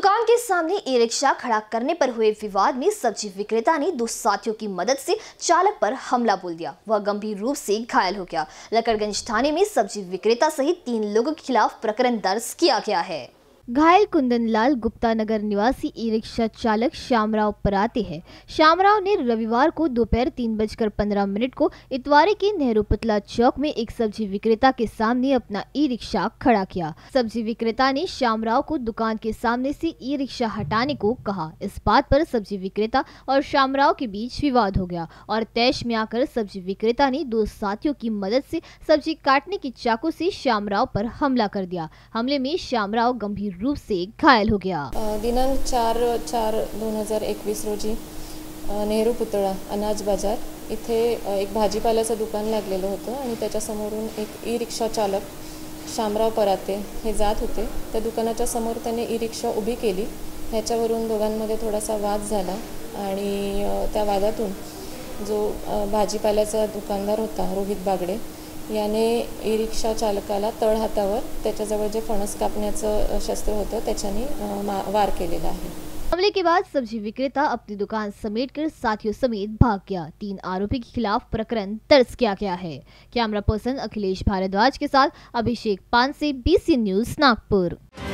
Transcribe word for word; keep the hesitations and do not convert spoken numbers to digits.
दुकान के सामने ई रिक्शा खड़ा करने पर हुए विवाद में सब्जी विक्रेता ने दो साथियों की मदद से चालक पर हमला बोल दिया। वह गंभीर रूप से घायल हो गया। लकड़गंज थाने में सब्जी विक्रेता सहित तीन लोगों के खिलाफ प्रकरण दर्ज किया गया है। घायल कुंदन लाल गुप्ता नगर निवासी ई रिक्शा चालक श्यामराव पराते हैं। श्यामराव ने रविवार को दोपहर तीन बजकर पंद्रह मिनट को इतवारे के नेहरू पुतला चौक में एक सब्जी विक्रेता के सामने अपना ई रिक्शा खड़ा किया। सब्जी विक्रेता ने श्यामराव को दुकान के सामने से ई रिक्शा हटाने को कहा। इस बात पर सब्जी विक्रेता और श्यामराव के बीच विवाद हो गया और तैश में आकर सब्जी विक्रेता ने दो साथियों की मदद से सब्जी काटने की चाकू से श्यामराव पर हमला कर दिया। हमले में श्यामराव गंभीर रूप से घायल हो गया। दिनांक चार चार दोन हजार एकवीस रोजी नेहरू पुतळा अनाज बाजार इथे एक भाजीपाल्याचं दुकान लागलेलं होतं आणि त्याच्या समोरून एक ई रिक्षा चालक श्यामराव पराते हे जात होते। त्या दुकानाच्या समोर त्याने ई रिक्षा उभी केली। ह्याच्यावरून दोघांमध्ये थोडासा वाद झाला आणि त्या वादातून जो भाजीपाल्याचा दुकानदार होता रोहित बागडे याने ई रिक्षा चालकाला तळहातावर त्याच्याजवळ जे फणस कापण्याचं शस्त्र होतं त्याच्याने वार केलेला आहे। हमले के बाद सब्जी विक्रेता अपनी दुकान समेटकर साथियों समेत भाग गया। तीन आरोपी के खिलाफ प्रकरण दर्ज किया गया है। कैमरा पर्सन अखिलेश भारद्वाज के साथ अभिषेक पान से बी सी न्यूज नागपुर।